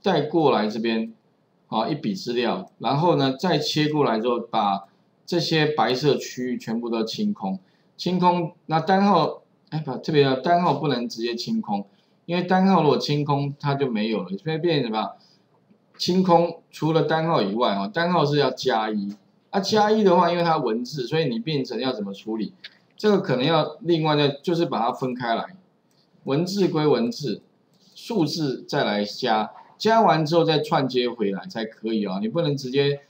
带过来这边，好一笔资料，然后呢再切过来之后，把这些白色区域全部都清空，清空。那单号，特别的单号不能直接清空，因为单号如果清空它就没有了，所以变成什么？清空除了单号以外，单号是要加一，加一的话，因为它文字，所以你变成要怎么处理？这个可能要另外的，就是把它分开来，文字归文字，数字再来加，加完之后再串接回来才可以你不能直接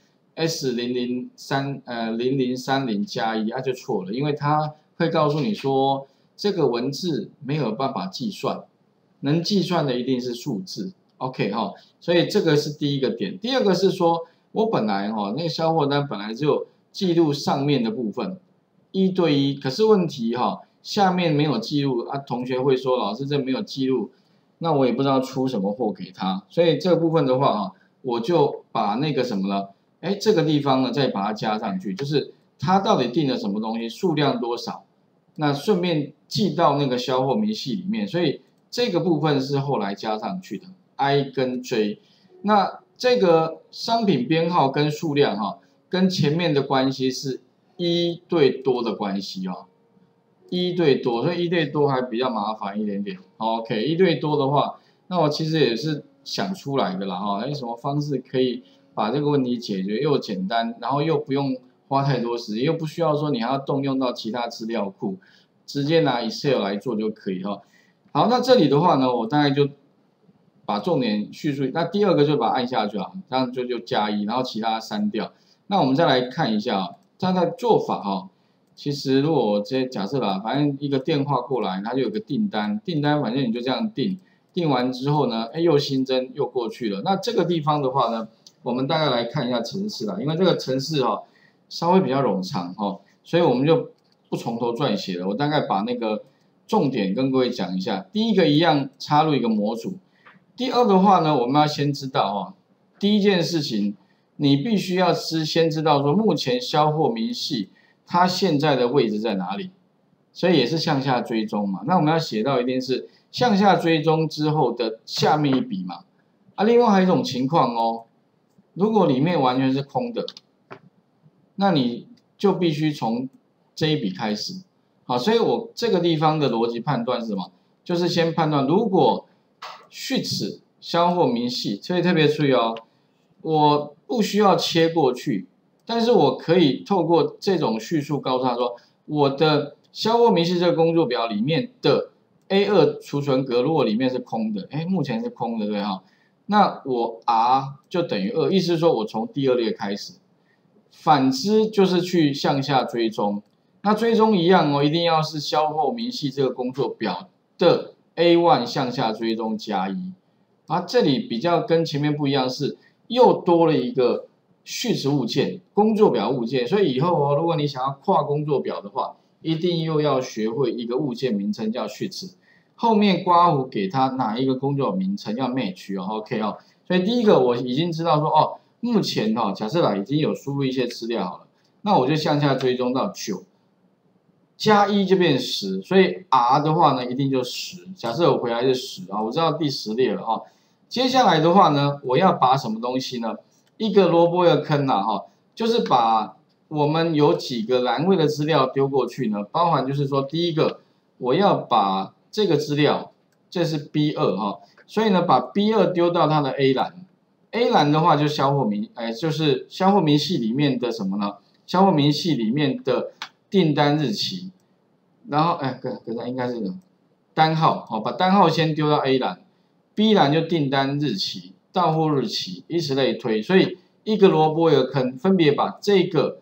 S0030加一，就错了，因为它会告诉你说这个文字没有办法计算，能计算的一定是数字。OK 所以这个是第一个点。第二个是说，我本来那个销货单本来只有记录上面的部分1对1，可是问题下面没有记录同学会说老师这没有记录，那我也不知道出什么货给他，所以这个部分的话我就把那个什么了，这个地方呢再把它加上去，就是他到底订了什么东西，数量多少，那顺便记到那个销货明细里面，所以这个部分是后来加上去的。I 跟 J， 那这个商品编号跟数量跟前面的关系是1对多的关系1对多，所以1对多还比较麻烦一点点。OK， 1对多的话，那我其实也是想出来的啦有什么方式可以把这个问题解决，又简单，然后又不用花太多时间，又不需要说你还要动用到其他资料库，直接拿 Excel 来做就可以好，那这里的话呢，我大概就把重点叙述，那第二个就把它按下去这样就加1，然后其他删掉。那我们再来看一下它的做法其实如果我直接假设反正一个电话过来，它就有个订单，反正你就这样订，订完之后呢，又新增又过去了。那这个地方的话呢，我们大概来看一下程式因为这个程式稍微比较冗长所以我们就不从头撰写了，我大概把那个重点跟各位讲一下。第一个一样插入一个模组。第二的话呢，我们要先知道第一件事情，你必须要先知道说目前销货明细它现在的位置在哪里，所以也是向下追踪嘛。那我们要写到一定是向下追踪之后的下面一笔嘛。另外还有一种情况如果里面完全是空的，那你就必须从这一笔开始。所以我这个地方的逻辑判断是什么？就是先判断如果序词销货明细，所以特别注意我不需要切过去，但是我可以透过这种叙述告诉他说，我的销货明细这个工作表里面的 A2 储存格如果里面是空的，目前是空的，对那我 R 就等于2，意思是说我从第2列开始。反之就是去向下追踪，那追踪一样一定要是销货明细这个工作表的 A1 向下追踪加1，这里比较跟前面不一样是又多了一个序词物件，工作表物件，所以以后如果你想要跨工作表的话，一定又要学会一个物件名称叫序词，后面括弧给它哪一个工作名称要 match OK 所以第一个我已经知道说目前假设已经有输入一些资料好了，那我就向下追踪到9。加1就变10，所以 R 的话呢，一定就10。假设我回来是10我知道第10列了接下来的话呢，我要把什么东西呢？一个萝卜一个坑就是把我们有几个栏位的资料丢过去呢，包含就是说，第一个我要把这个资料，这是 B2所以呢，把 B2 丢到它的 A 栏。A 栏的话就就是销货明细里面的什么呢？销货明细里面的订单日期，然后可是应该是单号把单号先丢到 A 栏 ，B 栏就订单日期、到货日期，以此类推。所以一个萝卜一个坑，分别把这个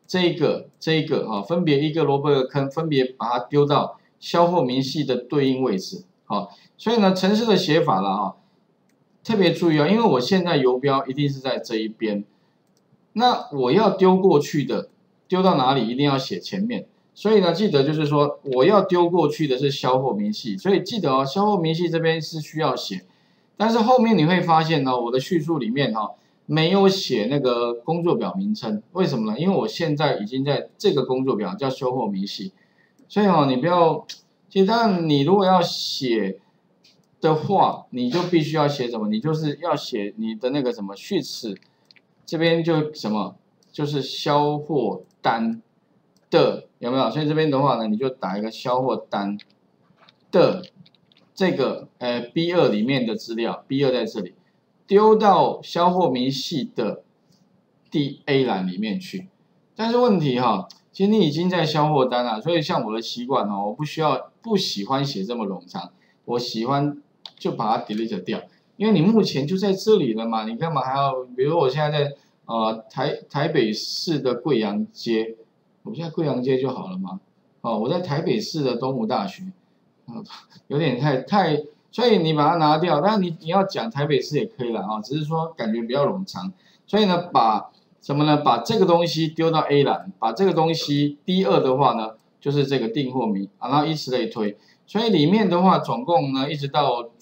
分别一个萝卜一个坑，分别把它丢到销货明细的对应位置所以呢，程式的写法啦特别注意因为我现在游标一定是在这一边，那我要丢过去的。丢到哪里一定要写前面，所以呢，记得就是说我要丢过去的是销货明细，所以记得销货明细这边是需要写，但是后面你会发现我的叙述里面没有写那个工作表名称，为什么呢？因为我现在已经在这个工作表叫销货明细，所以你不要，其实当然你如果要写的话，你就必须要写什么？你就是要写你的那个什么序词，这边就什么，就是销货单的有没有？所以这边的话呢，你就打一个销货单的这个B2里面的资料 ，B2在这里丢到销货明细的第 A 栏里面去。但是问题哈，其实你已经在销货单了，所以像我的习惯哦，我不喜欢写这么冗长，我喜欢就把它 delete 掉，因为你目前就在这里了嘛，你干嘛还要？比如我现在在台北市的贵阳街，我现在贵阳街就好了嘛。哦，我在台北市的东吴大学，有点太，所以你把它拿掉，但是你要讲台北市也可以了啊，只是说感觉比较冗长，所以呢，把什么呢？把这个东西丢到 A 栏，把这个东西 D2的话呢，就是这个订货名啊，然后以此类推。所以里面的话，总共呢一直到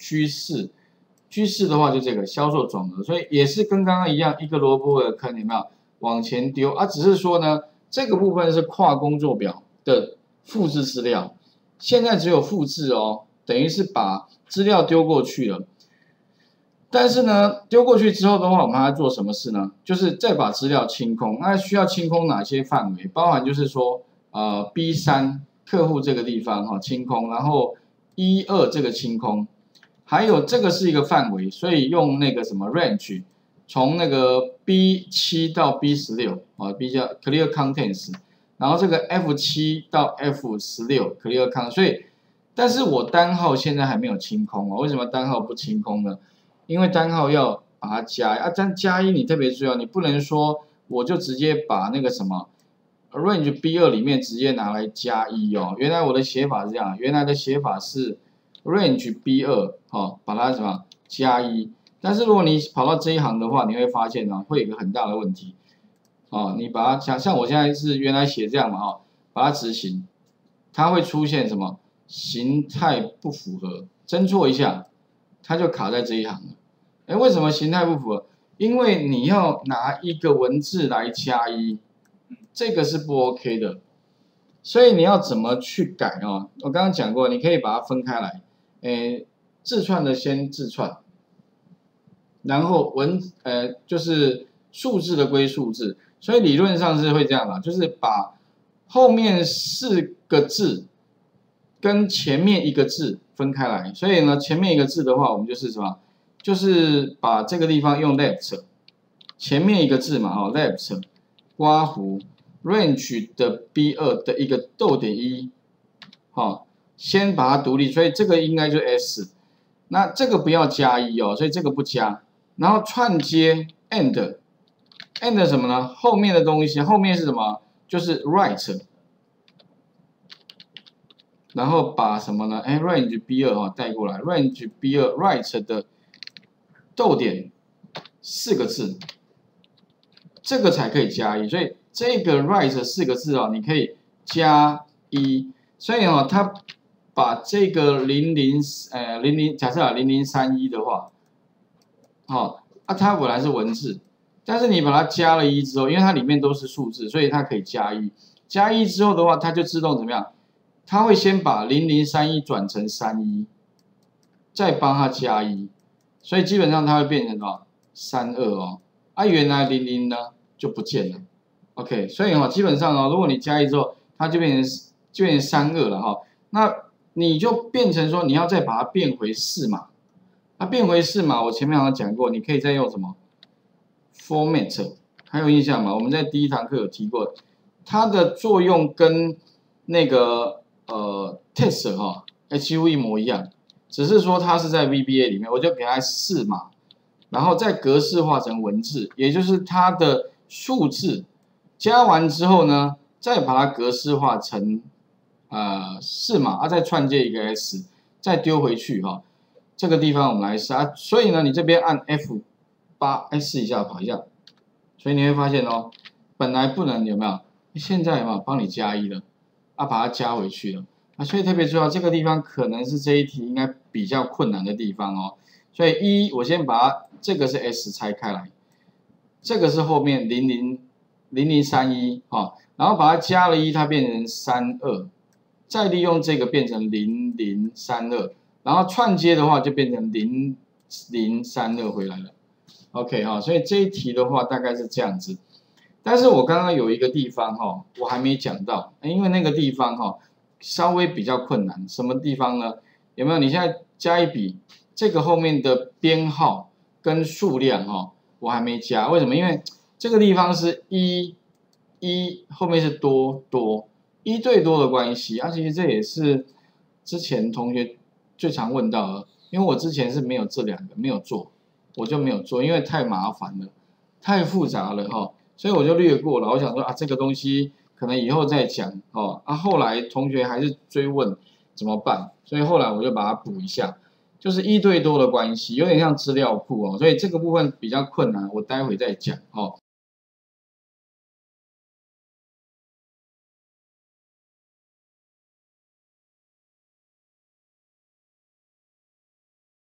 G4 的话就这个销售总额，所以也是跟刚刚一样，一个萝卜的坑，有没有往前丢啊？只是说呢，这个部分是跨工作表的复制资料，现在只有复制哦，等于是把资料丢过去了。但是呢，丢过去之后的话，我们还要做什么事呢？就是再把资料清空。那需要清空哪些范围？包含就是说，B3客户这个地方哈清空，然后1、2这个清空，还有这个是一个范围，所以用那个什么 range， 从那个 B7到 B16啊，B 叫 clear contents， 然后这个 F7到 F16 clear contents， 所以，但是我单号现在还没有清空哦。为什么单号不清空呢？因为单号要把它加啊，但加一你特别注意哦，你不能说我就直接把那个什么 range B2里面直接拿来加一哦。原来我的写法是这样，原来的写法是 range B2哦，把它什么加一。但是如果你跑到这一行的话，你会发现呢，会有一个很大的问题哦。你把它像我现在是原来写这样嘛哦，把它执行，它会出现什么形态不符合，侦错一下，它就卡在这一行了。哎，为什么形态不符合？因为你要拿一个文字来加一，这个是不 OK 的。所以你要怎么去改哦？我刚刚讲过，你可以把它分开来，字串的先字串，然后就是数字的归数字。所以理论上是会这样的，就是把后面4个字跟前面一个字分开来。所以呢，前面一个字的话，我们就是什么？就是把这个地方用 left， 前面一个字嘛，哈 left， 刮弧 range 的 B2 的一个逗点1，好，先把它独立，所以这个应该就是 S， 那这个不要加1哦，所以这个不加，然后串接 and 什么呢？后面的东西，后面是什么？就是 right， 然后把什么呢？range B2 哈带过来 ，range B2 right 的逗点4个字，这个才可以加1，所以这个 right 4个字哦，你可以加1，所以哦，它把这个00假设0031的话，好啊，它本来是文字，但是你把它加了1之后，因为它里面都是数字，所以它可以加1，加1之后的话，它就自动怎么样？它会先把0031转成31，再帮它加1。所以基本上它会变成什么32哦，啊原来00呢就不见了 ，OK， 所以基本上如果你加1之后，它就变成32了哈，那你就变成说你要再把它变回4码，那变回4码，我前面好像讲过，你可以再用什么 format， 还有印象吗？我们在第1堂课有提过，它的作用跟那个text HU 一模一样。只是说它是在 VBA 里面，我就给它4码，然后再格式化成文字，也就是它的数字加完之后呢，再把它格式化成4码，再串接一个 S， 再丢回去哈。这个地方我们来试啊，所以呢，你这边按 F8，试一下跑一下，所以你会发现哦，本来不能有没有？现在有没有帮你加1了？把它加回去了。所以特别注意这个地方可能是这一题应该比较困难的地方哦。所以我先把它这个是 S 拆开来，这个是后面0031啊，然后把它加了1，它变成32，再利用这个变成0032， 然后串接的话就变成0032回来了。OK 哈，所以这一题的话大概是这样子。但是我刚刚有一个地方哈，我还没讲到，因为那个地方哈稍微比较困难。什么地方呢？有没有？你现在加一笔，这个后面的编号跟数量哈，我还没加。为什么？因为这个地方是一后面是多一对多的关系啊。其实这也是之前同学最常问到的，因为我之前是没有这两个没有做，我就没有做，因为太麻烦了，太复杂了哈。所以我就略过了，我想说啊，这个东西可能以后再讲哦。啊，后来同学还是追问怎么办，所以后来我就把它补一下，就是一对多的关系，有点像资料库哦。所以这个部分比较困难，我待会再讲哦。